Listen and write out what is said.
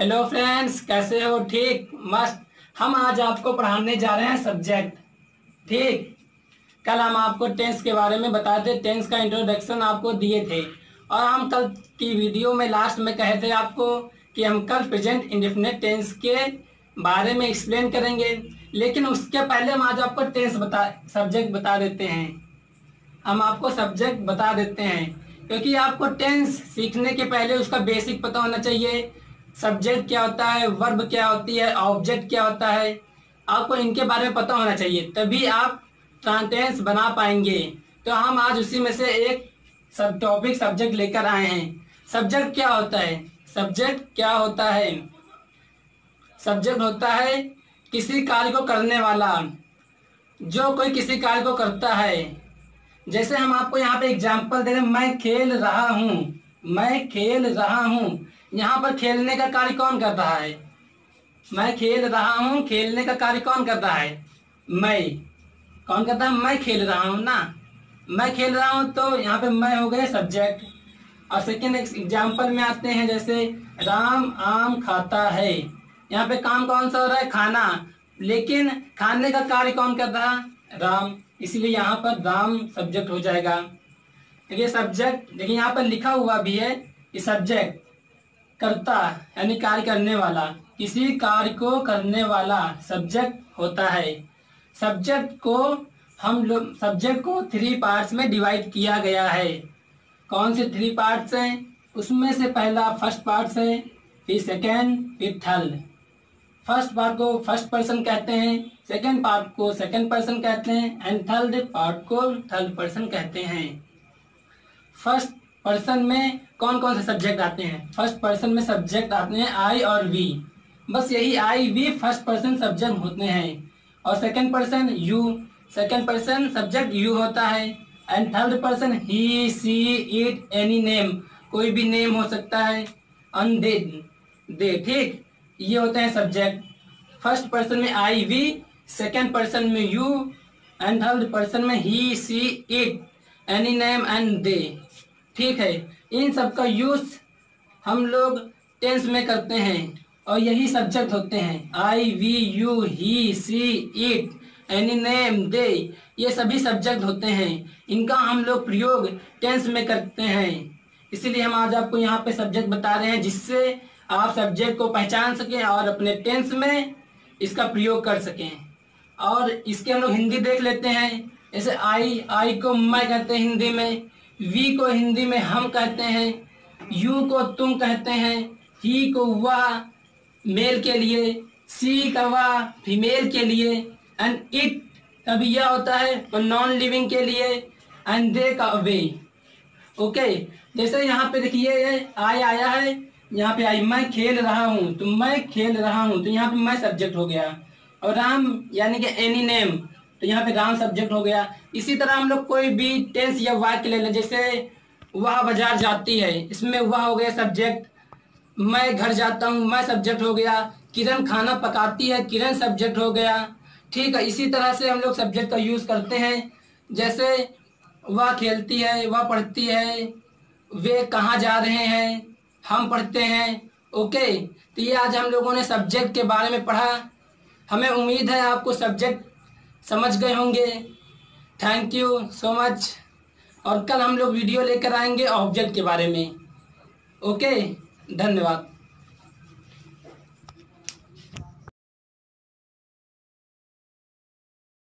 Hello friends, कैसे हो? ठीक, मस्त। हम आज आपको पढ़ाने जा रहे हैं सब्जेक्ट। ठीक, कल हम आपको टेंस के बारे में बताते, टेंस का इंट्रोडक्शन आपको दिए थे। और हम कल की वीडियो में लास्ट में कहे थे आपको कि हम कल प्रेजेंट इंडेफिनिट टेंस के बारे में एक्सप्लेन करेंगे। लेकिन उसके पहले हम आज आपको सब्जेक्ट बता देते हैं। हम आपको सब्जेक्ट बता देते हैं क्योंकि आपको टेंस सीखने के पहले उसका बेसिक पता होना चाहिए। सब्जेक्ट क्या होता है, वर्ब क्या होती है, ऑब्जेक्ट क्या होता है, आपको इनके बारे में पता होना चाहिए, तभी आप टेंस बना पाएंगे। तो हम आज उसी में से एक सब टॉपिक सब्जेक्ट लेकर आए हैं। सब्जेक्ट क्या होता है? सब्जेक्ट क्या होता है? सब्जेक्ट होता है किसी कार्य को करने वाला, जो कोई किसी कार्य को करता है। जैसे हम आपको यहाँ पे एग्जाम्पल दे रहे हैं, मैं खेल रहा हूँ, मैं खेल रहा हूँ। यहाँ पर खेलने का कार्य कौन कर रहा है? मैं खेल रहा हूँ, खेलने का कार्य कौन कर रहा है? मैं। कौन करता है? मैं खेल रहा हूँ ना, मैं खेल रहा हूँ। तो यहाँ पे मैं हो गए सब्जेक्ट। और सेकेंड एग्जाम्पल में आते हैं, जैसे राम आम खाता है। यहाँ पे काम कौन सा हो रहा है? खाना। लेकिन खाने का कार्य कौन कर रहा है? राम। इसलिए यहाँ पर राम सब्जेक्ट हो जाएगा। देखिए सब्जेक्ट, देखिए यहाँ पर लिखा हुआ भी है कि सब्जेक्ट कर्ता यानी कार्य करने वाला, किसी कार्य को करने वाला सब्जेक्ट होता है। सब्जेक्ट को सब्जेक्ट को 3 पार्ट्स में डिवाइड किया गया है। कौन से 3 पार्ट्स हैं? उसमें से पहला फर्स्ट पार्ट है, फिर सेकेंड, फिर थर्ड। फर्स्ट पार्ट को फर्स्ट पर्सन कहते हैं, सेकेंड पार्ट को सेकेंड पर्सन कहते हैं, एंड थर्ड पार्ट को थर्ड पर्सन कहते हैं। फर्स्ट पर्सन में कौन कौन से सब्जेक्ट आते हैं? फर्स्ट पर्सन में सब्जेक्ट आते हैं आई और वी। बस यही I we first person subject होते हैं। और second person you, second person subject you होता है। And third person he, she, it, any name, कोई भी नेम हो सकता है, अन, दे। ठीक, ये होते हैं सब्जेक्ट। फर्स्ट पर्सन में आई वी, सेकेंड पर्सन में यू, एंड थर्ड पर्सन में he, she, it, any name and they. ठीक है, इन सब का यूज हम लोग टेंस में करते हैं और यही सब्जेक्ट होते हैं। I we you, he, she, it, any name, they, ये सभी सब्जेक्ट होते हैं। इनका हम लोग प्रयोग टेंस में करते हैं। इसीलिए हम आज आपको यहाँ पे सब्जेक्ट बता रहे हैं, जिससे आप सब्जेक्ट को पहचान सकें और अपने टेंस में इसका प्रयोग कर सकें। और इसके हम लोग हिंदी देख लेते हैं। जैसे आई को मैं कहते हैं हिंदी में, वी को हिंदी में हम कहते हैं, यू को तुम कहते हैं, ही को वह मेल के लिए, सी का वह फीमेल के लिए, एंड इट का भी यह होता है तो नॉन लिविंग के लिए, एंड दे का वे। ओके, जैसे यहाँ पे देखिए ये आई आया है, यहाँ पे आई मैं खेल रहा हूँ, तो मैं खेल रहा हूँ, तो यहाँ पे मैं सब्जेक्ट हो गया। और राम यानी कि एनी नेम, तो यहाँ पे राम सब्जेक्ट हो गया। इसी तरह हम लोग कोई भी टेंस या वाक्य ले लें, जैसे वह बाजार जाती है, इसमें वह हो गया सब्जेक्ट। मैं घर जाता हूँ, मैं सब्जेक्ट हो गया। किरण खाना पकाती है, किरण सब्जेक्ट हो गया। ठीक है, इसी तरह से हम लोग सब्जेक्ट का यूज करते हैं। जैसे वह खेलती है, वह पढ़ती है, वे कहाँ जा रहे हैं, हम पढ़ते हैं। ओके, तो ये आज हम लोगों ने सब्जेक्ट के बारे में पढ़ा। हमें उम्मीद है आपको सब्जेक्ट समझ गए होंगे। Thank you so much. और कल हम लोग वीडियो लेकर आएंगे ऑब्जेक्ट के बारे में। ओके, धन्यवाद।